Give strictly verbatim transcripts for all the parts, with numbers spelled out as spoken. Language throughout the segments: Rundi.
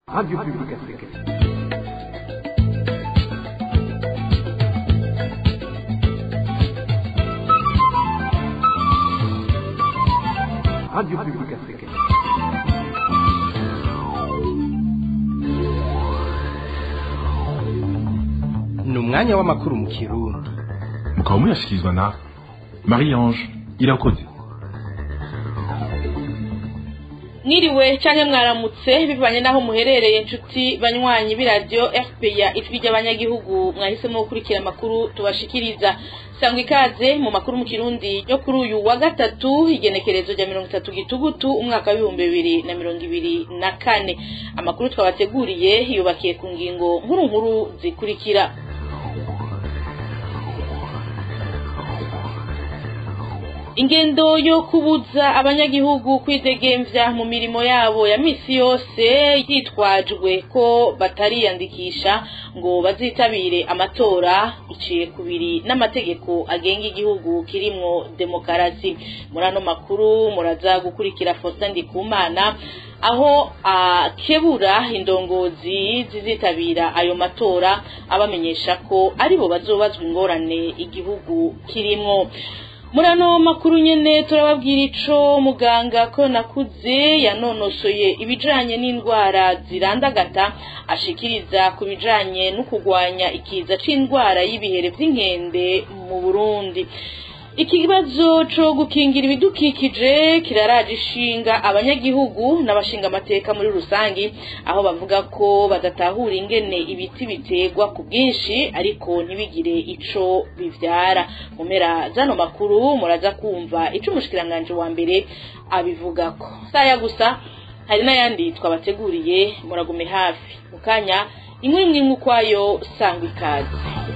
Radio Publique Africaine. Radio Publique Africaine. Ni umwanya w'amakuru mu Kirundi. Mukaba muyashyikirizwa na Marie-Ange Irakoze. Niriwe cyane mwaramutse bivanye naho muherereye inshuti banywanyi b'iradio F P A ijwi ry'abanyagihugu mwahisemo gukurikira amakuru tubashikiriza. Sangwa ikaze mu makuru mu Kirundi yo kuri uyu wa gatatu igenekerezo rya mirongo itatu gitugutu umwaka w'ibihumbi bibiri na mirongo ibiri na kane. Amakuru twabateguriye yubakiye ku ngingo nkuru nkuru zikurikira. Ingendo yo kubuza abanyagihugu kwidegemvya mu mirimo yabo ya misi yose yitwajwe ko batariyandikisha ngo bazitabire amatora iciye kubiri n'amategeko agenga igihugu kirimwo demokarasi. Muri ano makuru muraza gukurikira Faustin Ndikumana aho akebura indongozi zizitabira ayo matora abamenyesha ko aribo bazobazwa ingorane igihugu kirimwo. Murano makuru nyene turababwira ico muganga ko nakuze yanonosoye ibijanye n'indwara zirandagata ashikiriza ku bijanye no kugwanya ikiza c'indwara y'ibihere vy'inkende mu Burundi. Ikibazo cyo gukingira ibidukikije kiraraje ishinga abanyagihugu n'abashinga amateka muri rusangi aho bavuga ko badatahura ingene ibiti bitegwa ku bwinshi ariko ntibigire ico bivyara. Mu mpera zano makuru muraza kumva ico umushikiranganje wa mbere abivugako. Saya gusa hari n'ayandi twabateguriye muragume hafi mukanya imwe imwe nk'ukwayo sangwa ikaze.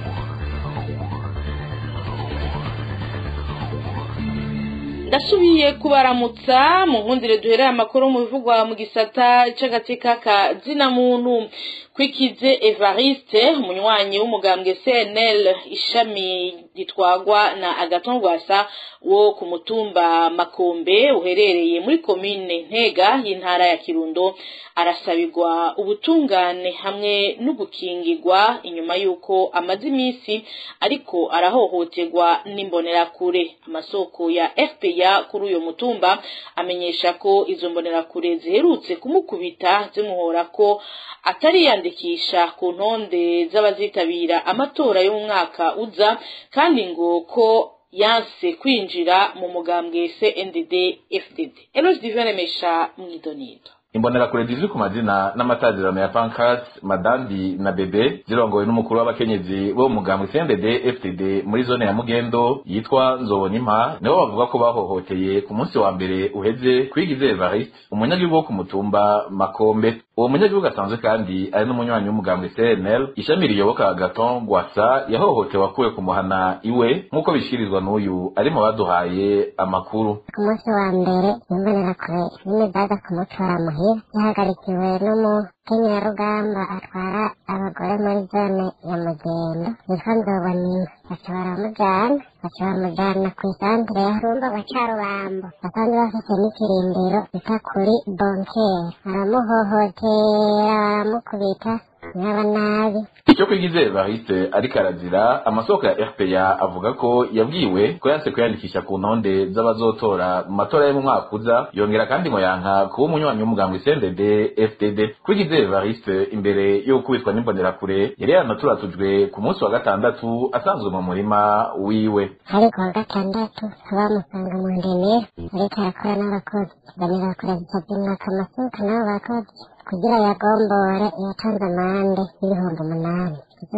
Ndasubiye kubaramutsa mu nkundire duhereye amakuru mu bivugwa mu gisata c'agateka ka zina muntu. Kwikize Evariste umunywanyi w'umugambwe C N L ishami gitwagwa na Agathon Rwasa wo ku mutumba Makombe uherereye muri commune Ntega y'intara ya Kirundo arasabirwa ubutungane hamwe n'ugukingirwa inyuma yuko amazi imisi ariko arahohoterwa n'imbonerakure. Amasoko ya F P A kuri uyo mutumba amenyesha ko izo mbonerakure ziherutse kumukubita zimuhora ko atari yandikisha ku ntonde z'abazitabira amatora y'umwaka uza kandi ngo ko yanse kwinjira mu mugambwe C N D D F D D. Elos Divine Mesha mwidonido. Imbonerakure zizwi ku mazina n'amatazirano ya Pancras, Madandi na Bebe zirongowe n'umukuru w'abakenyezi bo mu mugambwe C N D D F D D muri zone ya Mugendo yitwa Nzobonimpa nibo bavuga ko bahohoteye ku munsi wa mbere uheze Kwigize Evariste umunyagihugu wo ku mutumba Makombe. Uwo munyagihugu asanzwe kandi ari n'umunywanyi w'umugambwe C N L ishami riyoboka Agathon Rwasa yahohotewe akuwe ku muhana iwe nk'uko bishikirizwa n'uyu ari mu baduhaye amakuru. Ku munsi wa mbere imbonerakure zimwe zaza kumutora muhira yahagarikiwe n'umukenyerarugamba atwara abagore muri zone ya Mugendo yitwa Nzobonimpa. Baca baramujana baca bamujana kw'isantere ya Rumba baca Rubambo basanzwe bafite n'ikirindiro bita kuri Bonkeri baramuhohotera baramukubita nyaba nabi. Icyo Kwigize Evariste ariko arazira amasoko ya R P A avuga ko yabwiwe ko yanse kwiyandikisha ku ntonde z'abazotora mu matora yo mu mwaka uza yongera kandi ngo yanka kuba umunywanyi w'umugambwe C N D D F D D. Kwigize Evariste imbere yo kubitwa n'imbonerakure yari yanaturatujwe ku munsi wa gatandatu asanzwe mu murima wiwe. Ariko wa gatandatu bamusanga mu ndemera ariko arakora n'abakozi imbonerakure zitabyimwaka amasuka n'abo bakozi kugira yagombore yatanze amande y'ibihumbi umunani.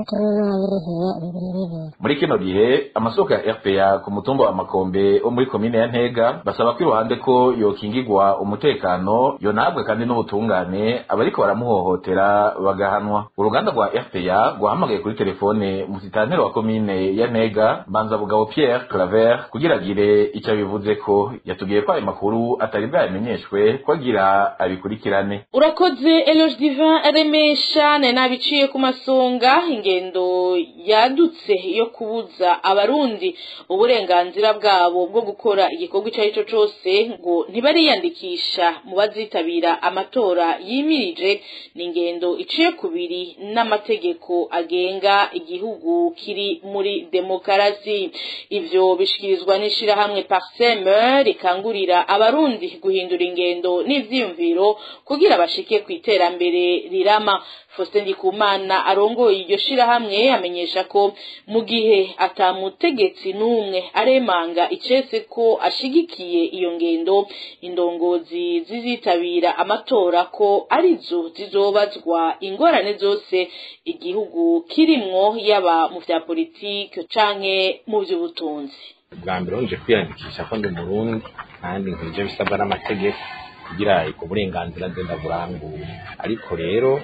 Muri kino gihe amasoko ya R P A ku mutumba wa Makombe wo muri komine ya Ntega basaba ko iruhande ko yokingirwa umutekano yonabwe kandi n'ubutungane abariko baramuhohotera bagahanwa. Uruganda rwa R P A rwahamagaye kuri telefone musitanteri wa komine ya Ntega Mbanza Bugabo Pierre Claver kugira agire icyo bivuze ko yatubwiye ko ayo makuru atari bwamenyeshwe ko agira abikurikirane. Urakoze Eloge Divin Remesha ne nabiciye ku masonga ingendo yadutse yo kubuza abarundi uburenganzira bwabo bwo gukora igikorwa icyo ari cyo cyose ngo ntibariyandikisha mu bazitabira amatora yimirije ni ingendo iciye kubiri n'amategeko agenga igihugu kiri muri demokarasi. Ivyo bishikirizwa n'ishirahamwe Parseme rikangurira abarundi guhindura ingendo n'ivyiyumviro kugira bashike ku iterambere rirama. Faustin Ndikumana arongoye iryo shirahamwe amenyesha ko mu gihe atamutegetsi n'umwe aremanga icese ko ashigikiye iyo ngendo, indongozi zizitabira amatora ko arizo zizobazwa ingorane zose igihugu kirimwo, yaba mu vya politike canke mu vy'ubutunzi. Bwa mbere nje kwiyandikisha ko ndi Murundi kandi nkije bisabwa n'amategeko kugira iko burenganzira ndenda burangura, ariko rero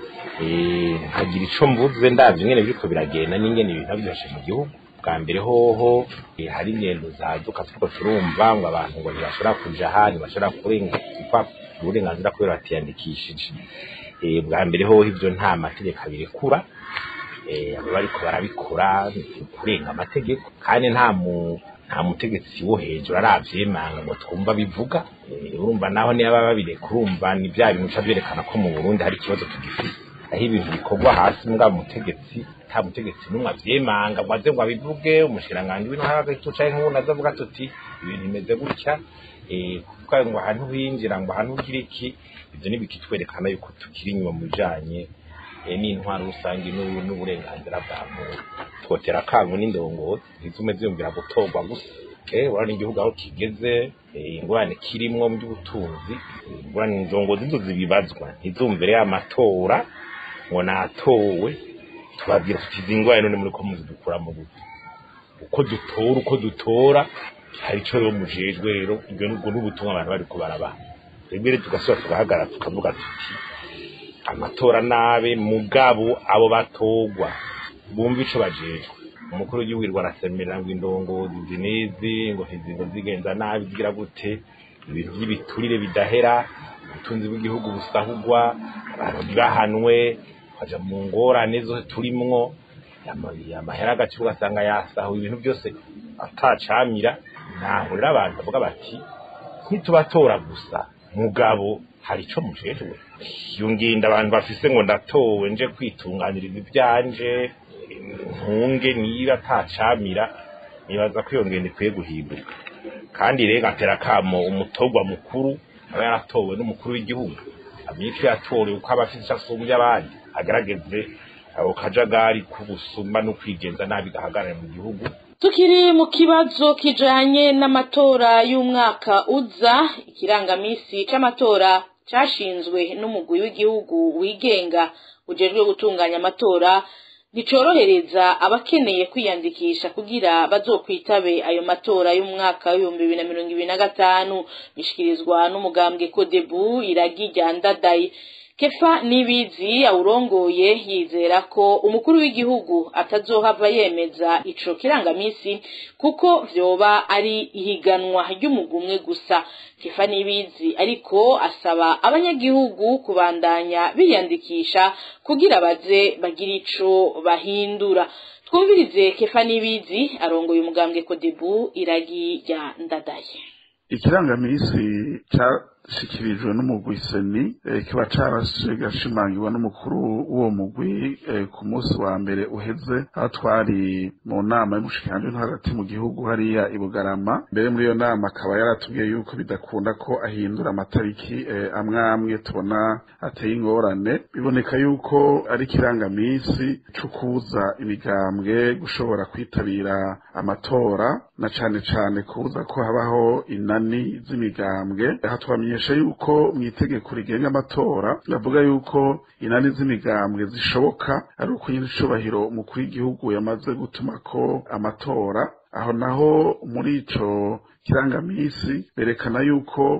eh hagira ico mvuze ndavye ngene biriko biragenda n'ingene ibintu byose mu gihugu. Bwa mbere hoho eh, hari ingendo zaduka tuko turumva ngo abantu ngo ntibashobora kuja hano bashobora kurenga kwa uburenganzira kubera batiyandikishije. Eh bwa mbere hoho ivyo nta mategeko abirekura, eh abo bariko barabikora kurenga amategeko kandi nta mu nta mutegetsi wo hejuru aravyemanga ngo twumva bivuga. Urumva naho ni aba babire kurumva ni bya bintu cyaberekana ko mu Burundi hari kibazo tugifite, aho ibintu bikorwa hasi mbwa mutegetsi nta mutegetsi numwe avyemanga ngo aze ngo abivuge. Umushiranganje ibintu haraga tucaye nk'ubu azavuga tuti ibintu bimeze gutya, eh kuko ngo ahantu hinjira ngo ahantu ugira iki, ivyo ni bikitwerekana yuko tukiri inyuma mujanye n'intwaro rusange n'uburenganzira bwa muntu. Twotera kangu n'indongozi ntizume ziyumvira gutorwa gusa. Eh wari igihugu aho kigeze, ingorane kirimwo mu by'ubutunzi, ingorane indongozi zo zibibazwa ntizumvire amatora ngo natowe tubabwira tuti ingorane none muri ko muzidukura mu gute uko dutora uko dutora hari ico yo mujejwe. Rero ibyo n'ubwo n'ubutumwa abantu bari ko baraba rebere tugasubira tugahagarara tukavuga tuti amatora nabe mugabo abo batogwa bumva ico bajejwe. Umukuru w'igihugu arasemerera ngo indongozi zinezi ngo hizingo zigenza nabi zigira gute, ibintu by'ibiturire bidahera, ubutunzi bw'igihugu busahugwa, abantu bahanwe kaja mu ngorane zo turimwo, amahera agace ugasanga yasahuye ibintu byose atacamira. Naho rero abantu bavuga bati ntitubatora gusa mugabo hari ico mujejwe. Iyo nginda abantu bafise ngo ndatowe nje kwitunganiriza ibyanje ntunge niba atacamira, nibaza ko iyo ngendo ikwiye guhinduka. Kandi rero gatera kamo umutogwa mukuru aba yaratowe n'umukuru w'igihugu amiki yatore uko abafise asumbye abandi, agarageze abo kajagari kubusuma no kwigenza nabi gahagarara mu gihugu. Tukiri mu kibazo kijanye n'amatora y'umwaka uza, ikirangamisi c'amatora cashinzwe n'umugwi w'igihugu wigenga ujejwe gutunganya amatora nicorohereza abakeneye kwiyandikisha kugira bazokwitabe ayo matora y'umwaka w'ibihumbi bibiri na mirongo ibiri na gatanu, bishikirizwa n'umugambwe Codebu Iragi rya Ndadaye. Kefa Nibizi awurongoye yizera ko umukuru w'igihugu atazohava yemeza ico kirangamisi kuko vyoba ari ihiganwa ry'umugumwe gusa. Kefa Nibizi ariko asaba abanyagihugu kubandanya biyandikisha kugira baze bagira ico bahindura. Twumvirize Kefa Nibizi arongoye umugambwe Codebu Iragi rya Ndadaye. Ikirangamisi cyashikirijwe n'umugwi Seni eh, kiba carashe gashimangiwe n'umukuru w'uwo mugwi eh, ku munsi wa mbere uheze, aho twari mu nama y'umushikiranganje hagati mu gihugu hariya i Bugarama. Mbere muri iyo nama akaba yaratubwiye yuko bidakunda ko ahindura amatariki eh, amwe amwe tubona ateye ingorane. Biboneka yuko ari kirangamisi cyo kuza imigambwe gushobora kwitabira amatora, na cane cane kuza ko habaho inani z'imigambwe. Aha twamenyesha yuko mu itegeko rigenga amatora bavuga yuko inani z'imigambwe zishoboka ari uko nyine icubahiro umukuru w'igihugu yamaze gutuma ko amatora. Aho naho muri ico kirangamisi berekana yuko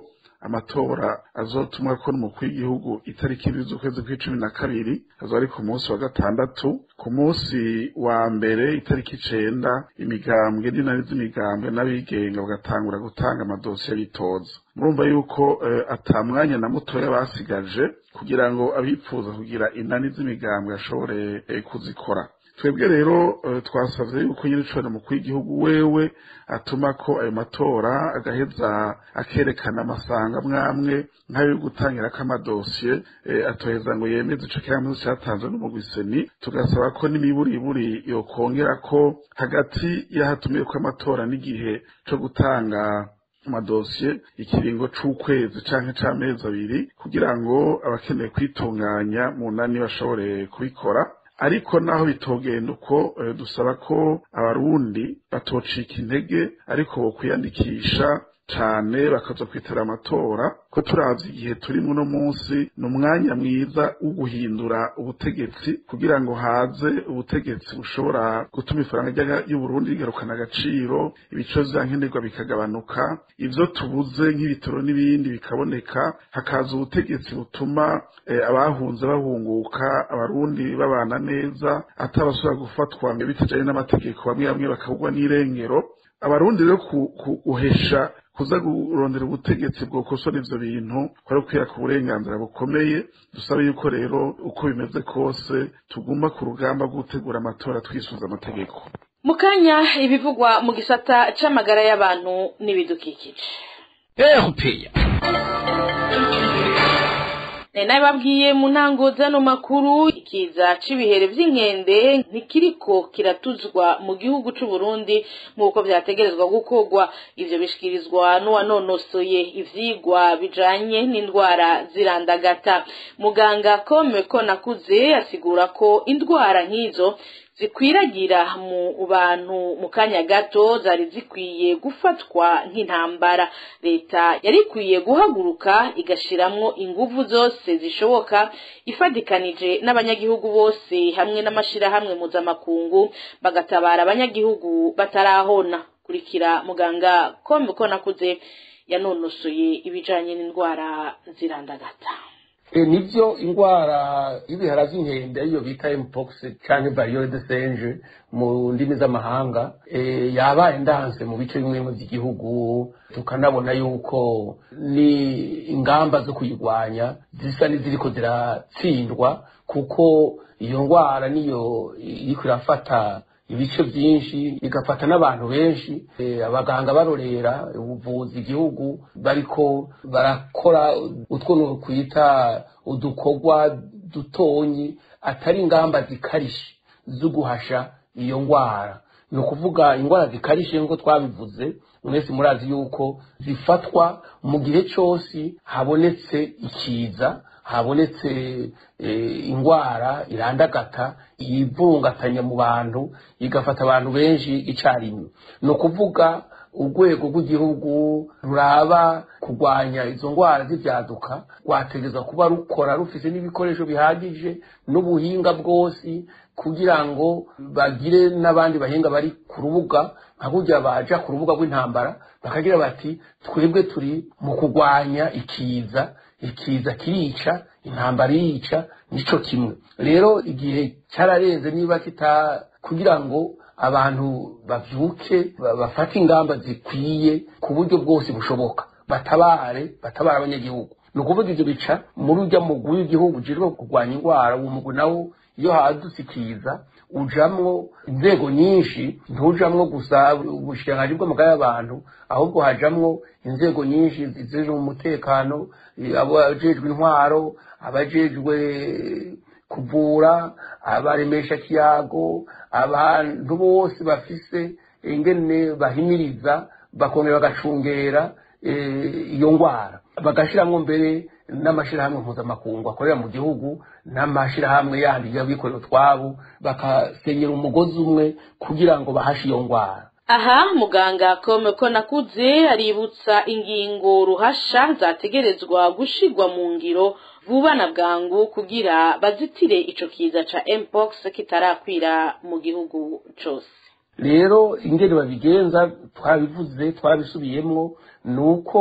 amatora azotumwa ko n'umukuru w'igihugu itariki ibiri z'ukwezi kw'icumi na kabiri azoba ari ku munsi wa gatandatu. Ku munsi wa mbere itariki icenda imigambwe n'inani z'imigambwe n'abigenga bagatangura gutanga amadosiye y'itoza. Murumva yuko eh, ata mwanya na mutoya basigaje kugira ngo abipfuza kugira inani z'imigambwe ashobore eh, kuzikora. Twebwe rero uh, twasavye yuko nyine cyo mukuru w'igihugu wewe atuma ko ayo matora agaheza akerekana amasanga mwamwe nkayo gutangira kamadosiye eh, atoheza ngo yemeze ico kiramutse cyatanzwe n'umugwiseni. Tugasaba ko n'imiburiburi yokongera ko hagati y'ahatumiye ko amatora n'igihe cyo gutanga amadosiye ikiringo c'ukwezi canke c'amezi abiri kugira ngo abakeneye kwitunganya mu nani bashobore kubikora. Ariko naho bitogenda uko e, dusaba ko abarundi batocika intege ariko bo kwiyandikisha cane bakaza kwitera amatora ko turavye igihe turi muno munsi n'umwanya mwiza wo guhindura ubutegetsi kugira ngo haze ubutegetsi bushobora gutuma ifaranga y'u Burundi rigarukana agaciro, ibico vyankenerwa bikagabanuka, ivyo tubuze nk'ibitoro n'ibindi bikaboneka, hakaza ubutegetsi butuma eh, abahunze bahunguka, abarundi babana neza atabasubira gufatwa bitajanye n'amategeko, bamwe bamwe bakabugwa n'irengero. Abarundi rero guhesha kuza kurondera ubutegetsi bwo kosora ivyo bintu kwari kwira ku burenganzira bukomeye. Dusabe yuko rero uko bimeze kose tuguma ku rugamba rwo gutegura amatora twisuza amategeko. Mukanya ibivugwa mu gisata c'amagara y'abantu n'ibidukikije. Erupeya Nena babwiye mu ntango zano makuru ikiza cibihere vy'inkende ntikiriko kiratuzwa mu gihugu c'u Burundi nk'uko vyategerezwa gukorwa. Ivyo bishikirizwa n'uwanonosoye ivyigwa bijanye n'indwara zirandagata. Muganga Komeko Nakuze asigura ko indwara nk'izo zikwiragira mu bantu mu kanya gato zari zikwiye gufatwa nk'intambara. Leta yari ikwiye guhaguruka igashiramwo inguvu zose zishoboka ifadikanije n'abanyagihugu bose hamwe n'amashirahamwe mpuzamakungu bagatabara abanyagihugu batarahona. Kurikira muganga Komeko Nakuze yanonosoye ibijanye n'indwara zirandagata. E nivyo ingwara y'ibihara vy'inkende iyo bita mpox canke variole de singe mu ndimi z'amahanga e, yabaye ndanse mu bice bimwe by'igihugu. Tukanabona yuko ni ingamba zo kuyigwanya zisa n'iziriko ziratsindwa kuko iyo ngwara niyo iriko irafata ibice byinshi igafata n'abantu benshi. E, abaganga barorera ubuvuzi igihugu bariko barakora utwo kwita udukorwa dutonyi atari ingamba zikarishe zo guhasha iyo ngwara. Ni ukuvuga ingwara zikarishe ngo twabivuze mwese murazi yuko zifatwa mu gihe cyose habonetse ikiza, habonetse e, ingwara irandagata yivungatanya mu bantu igafata abantu benshi icarimwe. No kuvuga urwego rw'igihugu ruraba kugwanya izo ngwara z'ivyaduka rwategezwa kuba rukora rufise n'ibikoresho bihagije n'ubuhinga bwose kugira ngo bagire n'abandi bahinga bari ku rubuga nka burya baja ku rubuga rw'intambara bakagira bati twebwe turi mu kugwanya ikiza, ikiza kirica, intambara irica, nico kimwe. Rero igihe cyararenze niba kita kugira ngo abantu bavyuke bafata ingamba zikwiye ku buryo bwose bushoboka batabare batabara abanyagihugu. No kuvuga ivyo bica muri urya mugwi w'igihugu jirwe kugwanya ingwara. Uwo mugwi nawo iyo hadusikiza ujamwo inzego nyinshi, ntujamwo gusa ubushikiranganji bw'amagara y'abantu ahubwo hajamwo inzego nyinshi zije mu mutekano, abajejwe intwaro, abajejwe kuvura, abaremesha kiyago, abantu bose bafise ingene bahimiriza bakongera bagacungera iyo ngwara, bagashiramwo mbere n'amashirahamwe mpuzamakungu akorera mu gihugu n'amashirahamwe yandi y'abikorera utwabo bakasenyera umugozi umwe kugira ngo bahashe iyo ngwara. Aha muganga Komeko Nakuze aributsa ingingo ruhasha zategerezwa gushigwa mu ngiro vuba na bwangu kugira bazitire ico kiza ca mpox kitarakwira mu gihugu cose. Rero ingene babigenza twabivuze twabisubiyemwo nuko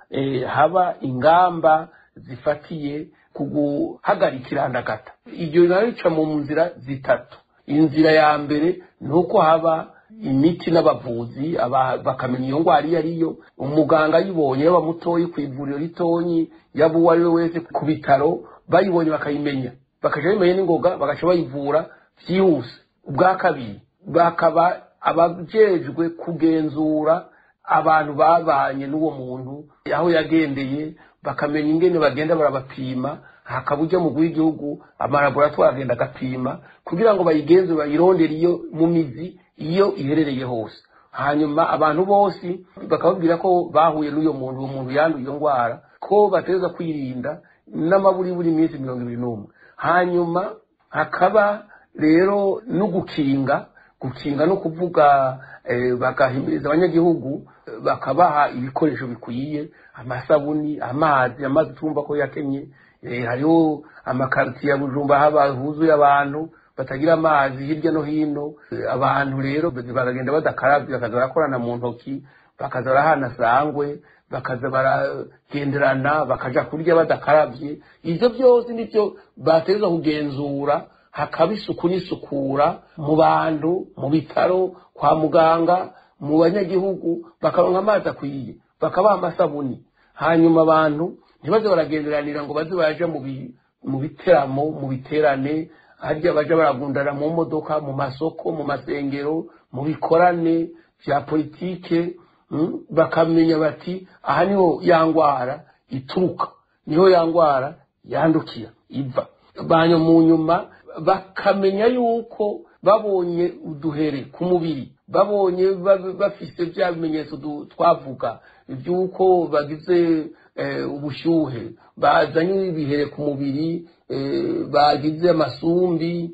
eh, haba ingamba zifatiye ku guhagarika irandagata. Ibyo bica mu nzira zitatu. Inzira ya mbere ni uko haba imiti n'abavuzi bakamenya iyo ndwara iyo ariyo, umuganga yibonye yaba mutoyi ku ivuriro ritonyi yaba uwo ari we wese ku bitaro bayibonye bakayimenya bakaja bimenya n'ingoga bagaca bayivura byihuse. Ubwa kabiri bakaba abajejwe kugenzura abantu babanye n'uwo muntu aho yagendeye, bakamenya ingene bagenda barabapima, hakaba ujya mu gihugu amalaboratoire agenda agapima kugira ngo bayigenzure bayirondere iyo mu mizi iyo iherereye hose. Hanyuma abantu bose bakababwira ko bahuye n'uyo muntu, uwo muntu yanduye iyo ndwara, ko bateza kwirinda n'amaburi buri minsi mirongo ibiri n'umwe. Hanyuma hakaba rero no gukinga gukinga no kuvuga eh, bagahimiriza abanyagihugu bakabaha ibikoresho bikwiye, amasabuni, amazi amazi tumva ko yakenye. Eh, hariho amakartier ya Bujumbura haba huzuye abantu batagira amazi hirya no hino. Eh, abantu rero bagenda badakarabye, bakaza barakorana mu ntoki, bakaza barahana sangwe, bakaza baragenderana, bakaja kurya badakarabye. Ivyo byose nivyo bateza kugenzura, hakaba isuku n'isukura mu bantu, mu bitaro, kwa muganga, mu banyagihugu, bakaronka amazi akwiye, bakabaha amasabuni. Hanyuma abantu ntibaze baragenderanira ngo baze baje mu mu biteramo mu biterane, harya baje baragundana mu modoka, mu masoko, mu masengero, mu bikorane bya politike. Mm, bakamenya bati aha niho yangwara ituruka, niho yangwara yandukira iva. Banyo mu nyuma bakamenya yuko babonye uduhere ku mubiri, babonye bafise bya bimenyetso twavuga byuko bagize eh, ubushyuhe, bazanye ibihere ku mubiri, eh, bagize amasumbi,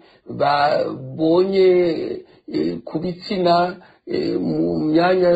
babonye eh, ku bitsina, eh, mu myanya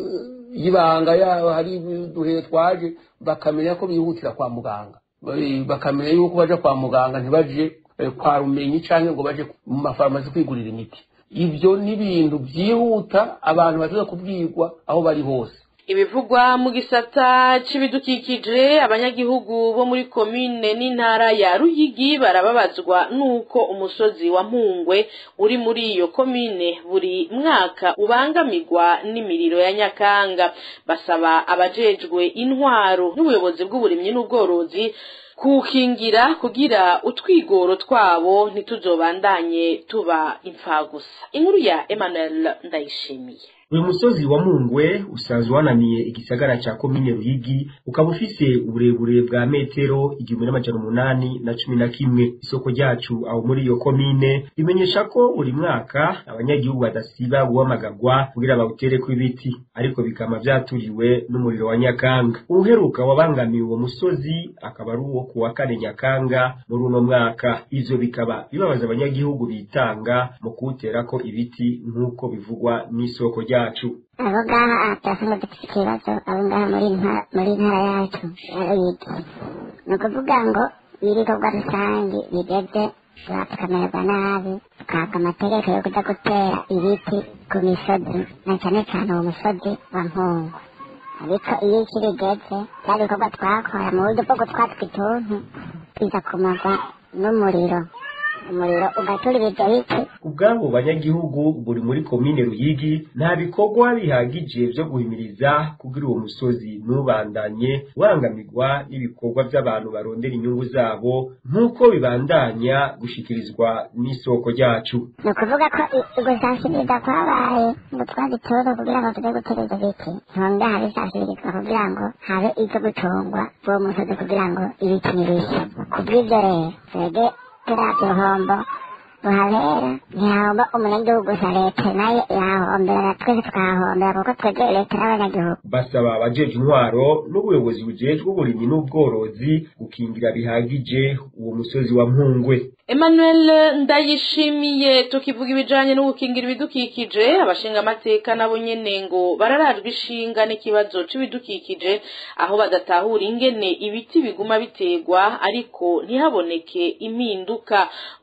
y'ibanga yaho hari uduhere twaje, bakamenya ko bihutira kwa muganga. Bakamenya yuko baje kwa muganga, ntibaje kwa rumenyi cyangwa ngo baje mu mafarmazi kwigurira imiti. Ibyo ni ibintu byihuta abantu baza kubwirwa aho bari hose. Ibivugwa mu gisata c'ibidukikije, abanyagihugu bo muri komine n'intara ya Ruyigi barababazwa nuko umusozi wa Mpungwe uri muri iyo komine buri mwaka ubangamirwa n'imiriro ya Nyakanga. Basaba abajejwe intwaro n'ubuyobozi bw'uburimyi n'ubworozi kukingira kugira utwigoro twabo ntituzobandanye tuba impfagusa. Inkuru ya Emmanuel Ndayishimiye. Uyu musozi wa Mpungwe usanzwe wananiye igisagara ca komine Ruyigi, ukaba ufise uburebure bwa metero igihumbi n'amajana umunani na cumi na kimwe. Isoko ryacu aho muri iyo komine bimenyesha ko buri mwaka abanyagihugu badasiba guhamagagwa kugira bawutereko ibiti, ariko bikama vyaturiwe n'umuriro wa Nyakanga. Uheruka wabangamiye uwo musozi akaba ari uwo kuwa kane Nyakanga muri uno mwaka. Ivyo bikaba bibabaza abanyagihugu bitanga mu kuwuterako ibiti nk'uko bivugwa n'isoko ryacu. Abo ngaha atasanga dufite ikibazo, abo ngaha muri muri ntara yacu Ruyigi, ni ukuvuga ngo ibikorwa rusange bigeze tukamererwa nabi, tukahabwa amategeko yo kuja gutera ibiti ku misozi, na cyane cyane uwo musozi wa Mpungwe. Ariko iyo iki bigeze bya bikorwa twakora mu buryo bwo gutwatwa ituntu biza kumagwa n'umuriro, umuriro ugaturira ibyo biti. Ubwabo banyagihugu buri muri komine Ruyigi nta bikorwa bihagije vyo guhimiriza kugira uwo musozi nubandanye wangamirwa n'ibikorwa by'abantu barondera inyungu zabo nk'uko bibandanya gushikirizwa n'isoko ryacu. Ni ukuvuga ko gusashiriza kwabaye ngo twabitore kugira ngo tujye gutera ibyo biti, ntonga habe sashirizwa kugira ngo habe icyo gucungwa uwo musozi kugira ngo ibiti nibishe. Kubw'ibyo rero twebwe turavye uruhombo ruhabera, ntihahomba umunyagihugu gusa, leta nayo yahombera, twese tukahahombera kuko twebwe leta n'abanyagihugu. Basaba abajeje intwaro n'ubuyobozi bujejwe uburimyi n'ubworozi gukingira bihagije uwo musozi wa Mpungwe. Emmanuel Ndayishimiye. Tukivuga ibijanye no gukingira ibidukikije, abashinga amateka nabo nyene ngo bararajwe ishinga n'ikibazo c'ibidukikije, aho badatahura ingene ibiti biguma bitegwa ariko ntihaboneke impinduka.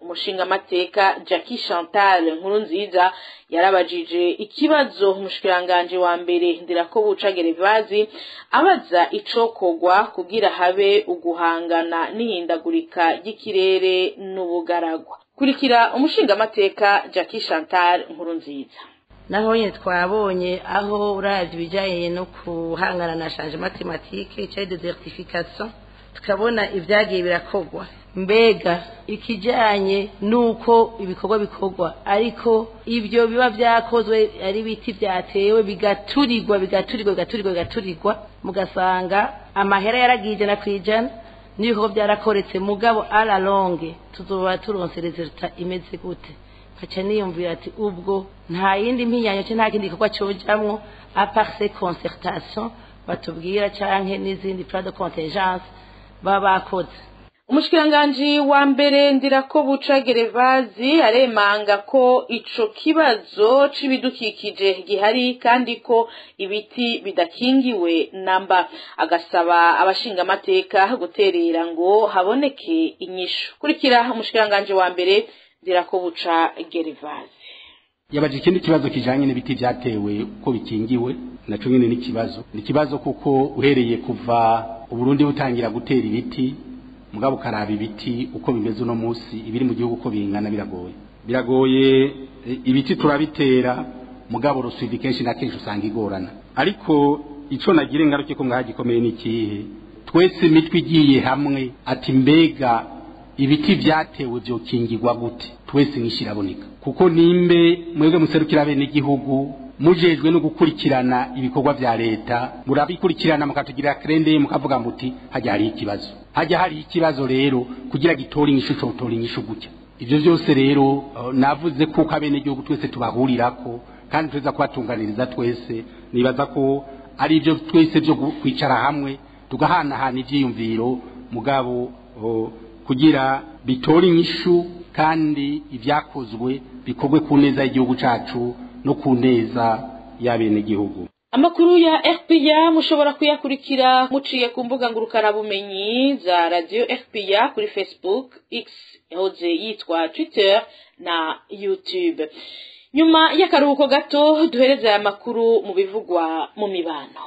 umushingamateka Jackie Chantal Nkurunziza yarabajije ikibazo umushikiranganje wa mbere Ndirakobuca Gervase abaza icokogwa kugira habe uguhangana n'ihindagurika ry'ikirere n'ubugaragwa. Kurikira umushingamateka Jackie Chantal Nkurunziza. naho nyine twabonye aho uravye ibijanye no kuhangana na changement climatique cya desertification tukabona ivyagiye birakogwa mbega ikijanye nuko ibikorwa bikorwa ariko ivyo biba vyakozwe ari biti vyatewe bigaturirwa bigaturirwa bigaturirwa bigaturirwa mugasanga amahera yaragije na kwijana n'ibikorwa byarakoretse mugabo ala longue tuzoba turonse resultat imeze gute kaca niyumvira ati ubwo nta yindi mpinyanyo cyo nta kindi gikorwa cyojamwo a part ces concertations batubwira canke n'izindi plan de contingence baba bakoze. Umushikiranganje wa mbere Ndirakobuca Gervase aremanga ko ico kibazo c'ibidukikije gihari kandi ko ibiti bidakingiwe namba, agasaba abashinga amateka guterera ngo haboneke inyishu. Kurikira umushikiranganje wa mbere Ndirakobuca Gervase. Yabaje ikindi kibazo kijanye n'ibiti vyatewe uko bikingiwe naco nyene n'ikibazo n'ikibazo kuko uhereye kuva Uburundi butangira gutera ibiti mugabo karaba ibiti uko bimeze no musi ibiri mu gihugu uko bingana biragoye biragoye ibiti turabitera mugabo rusuivi kenshi na kenshi usanga igorana ariko ico nagire ngaruke ko mwagikomeye n'ikihe twese imitwe igiye hamwe ati mbega ibiti vyatewe byo kingirwa gute twese nkishiraboneka kuko nimbe mwebwe muserukira bene igihugu mujejwe no gukurikirana ibikorwa vya leta murabikurikirana mukatugira krende mukavuga muti hajya hari ikibazo hajya hari ikibazo rero kugira gitora inyishu cyo gutora inyishu gutya ivyo byose rero uh, navuze ko kabene igihugu twese tubahurirako kandi tuza kubatunganiriza twese nibaza ko ari ivyo twese byo kwicara hamwe tugahana hana ivyiyumviro mugabo uh, kugira bitora inyishu kandi ivyakozwe bikorwe ku neza y'igihugu cacu no kuneza y'abene gihugu. Amakuru ya R P A mushobora kuyakurikira muciye ku mbuga ngurukana bumenyi za Radio R P A kuri Facebook, X yahoze yitwa Twitter na YouTube. Nyuma y'akaruhuko gato duhereza aya makuru mu bivugwa mu mibano.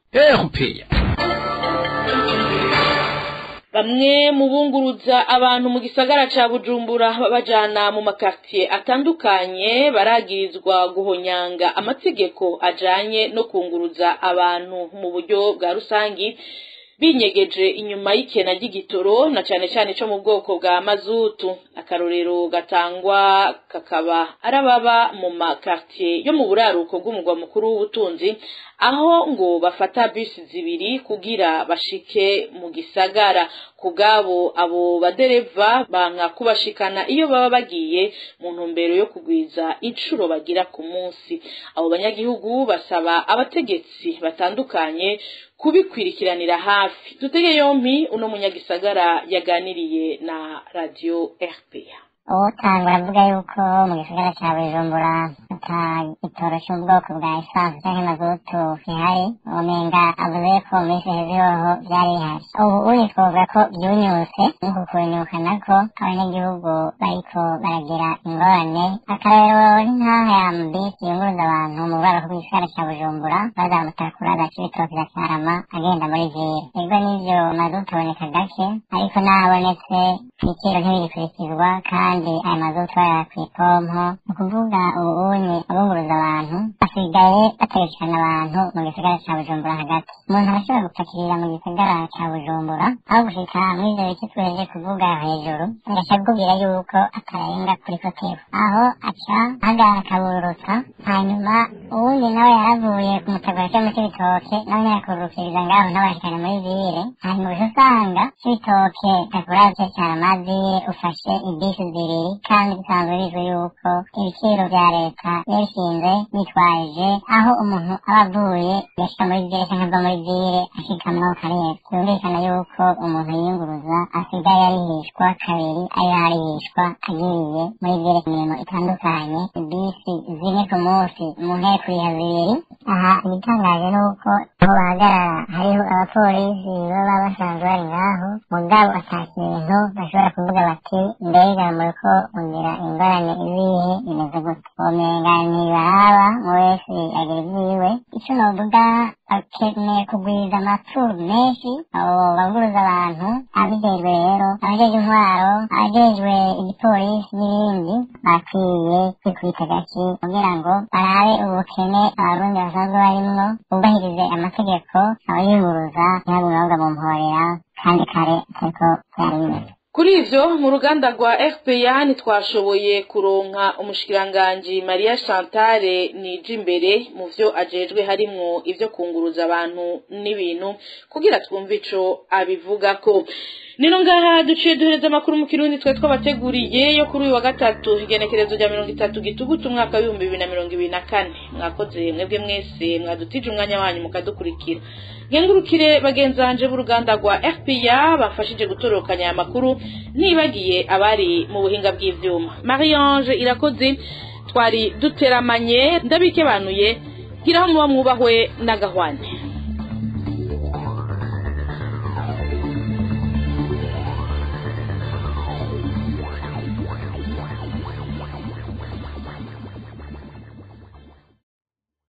R P A. Bamwe mu bunguruza abantu mu gisagara ca Bujumbura babajana mu makartier atandukanye baragirizwa guhonyanga amategeko ajanye no kunguruza abantu mu buryo bwa rusangi binyegeje inyuma y'ikena ry'igitoro na cyane cyane cyo mu bwoko bwa mazutu. Akarorero gatangwa kakaba arababa mu makartier yo mu buraruko bw'umugwa mukuru w'ubutunzi aho ngo bafata bisi zibiri kugira bashike mu gisagara. Kugabo abo badereva banka kubashikana iyo baba bagiye mu ntumbero yo kugwiza incuro bagira ku munsi. Abo banyagihugu basaba abategetsi batandukanye kubikwirikiranira hafi. Tutege yompi uno munyagisagara yaganiriye na Radio R P A. Utangura avuga yuko mu gisagara ca Bujumbura ata gitoro cy'ubwoko bwa essence canke mazutu gihari, umenga avuze ko mu minsi iheze hoho vyari bihari. Ubu uri twovuga ko vyunyutse nuko kunyuka nako abanyagihugu bariko baragira ingorane. Akarorero ni nk'aho ya mabisi yunguruza abantu mu buraruko bw'igisagara ca Bujumbura bazamutakura agaca ibitoki gacarama agenda muri ville. Ego n'ivyo mazutu aboneka gake ariko n'ahabonetse ibiciro ntibigikurikizwa kandi aya mazutu baya kw'ipompo. Ni ukuvuga ubunye abunguruza abantu basigaye bategekana abantu mu gisagara ca Bujumbura hagati. Umuntu arashobora gupakirira mu gisagara ca Bujumbura aho gushika muri ivyo bice tweje kuvuga hejuru agaca akubwira yuko atarenga kuri kotebu, aho aca ahagarara akabururutsa, hanyuma uwundi nawe yaravuye ku mutagura co mu Cibitoke nawe nyene akururukiriza ngaho ntabashikane muri ville. Hanyuma uca usanga Cibitoke takuravye cane amaville ufashe ibisi zibiri kandi bisanzwe bizwi yuko ibiciro vya leta yabishinze bitwaje boroheje aho umuntu aba avuye yashika muri vire canke ava muri vire ashika muri ako karere byumvikana yuko umuntu yiyunguruza asigaye arihishwa kabiri ayo arihishwa agiye muri vire ku mirimo itandukanye bisi zine ku munsi umuntu ari kuriha zibiri aha igitangaje nuko aho bahagarara hariho abapolisi baba basanzwe bari ngaho mugabo ata kintu bashobora kuvuga bati mbega muriko ungira ingorane ibihe bimeze gute womenga ntibaraba mu wese agira ivyiwe ico novuga akeneye kugwiza amakuru menshi abo bavuruza abantu abijejwe rero abajejwe intwaro abajejwe igipolisi n'ibindi bakwiye kwikubita gaki kugira ngo barabe ubukene abarundi basanzwe barimwo bubahirize amategeko abayunguruza ntibabungabunga mu mporera kandi kare ariko vyari bimeze. Kuri ivyo mu ruganda rwa R P A ntitwashoboye kuronka umushikiranganji Maria Chantal Nijimbere mu vyo ajejwe harimwo ivyo kunguruza abantu n'ibintu kugira twumve ico abivugako. Nino ngaha duciye duhereza amakuru mu kirundi twe twabateguriye yo kuri uyu wa gatatu igenekerezo rya mirongo itatu gitugutu umwaka w'ibihumbi bibiri na mirongo ibiri na kane. Mwakoze mwebwe mwese mwadutije umwanya wanyu mukadukurikira. Ngengurukire bagenzanje b'uruganda rwa R P A bafashije gutorokanya aya makuru nibagiye abari mu buhinga bw'ivyuma. Marie-Ange Irakoze twari duteramanye ndabike banuye giraho muba mwubahwe n'agahwane.